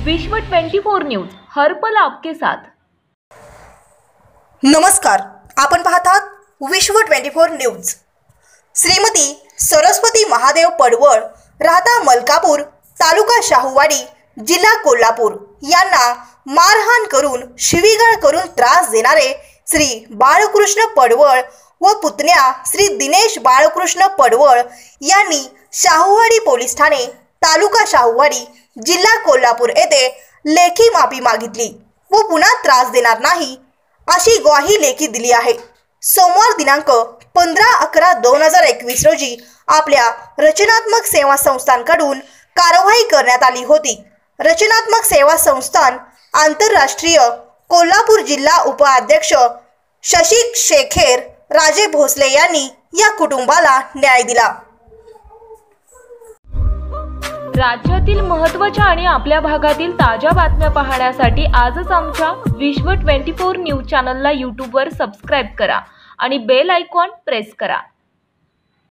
विश्व 24 न्यूज हर पल आपके साथ। नमस्कार, आपण पाहतात विश्व 24 न्यूज। श्रीमती सरस्वती महादेव पडवळ, राहता मलकापूर, तालुका शाहूवाडी, जिल्हा कोल्हापूर यांना मारहाण करून शिवीगाळ करून त्रास देणारे श्री बाळकृष्ण पडवळ व पुतण्या श्री दिनेश बाळकृष्ण पडवळ यांनी शाहूवाडी पोलीस ठाणे, तालुका शाहूवाडी, जिल्हा कोल्हापूर येथे लेखी माफी मागितली व पुन्हा त्रास देणार नाही अशी ग्वाही लेखी दिली आहे। सोमवार दिनांक 15/11/2021 रोजी आपल्या रचनात्मक सेवा संस्थांकडून कारवाई करण्यात आली होती। रचनात्मक सेवा संस्थान आंतरराष्ट्रीय कोल्हापूर जिल्हा उपाध्यक्ष शशी शेखर राजे भोसले यांनी या कुटुंबाला न्याय दिला। राज्यातील महत्त्वाच्या आणि आपल्या भागातील ताज्या बातम्या पाहण्यासाठी आजच आमच्या विश्व 24 न्यूज चॅनलला YouTube वर सबस्क्राइब करा आणि बेल आयकॉन प्रेस करा।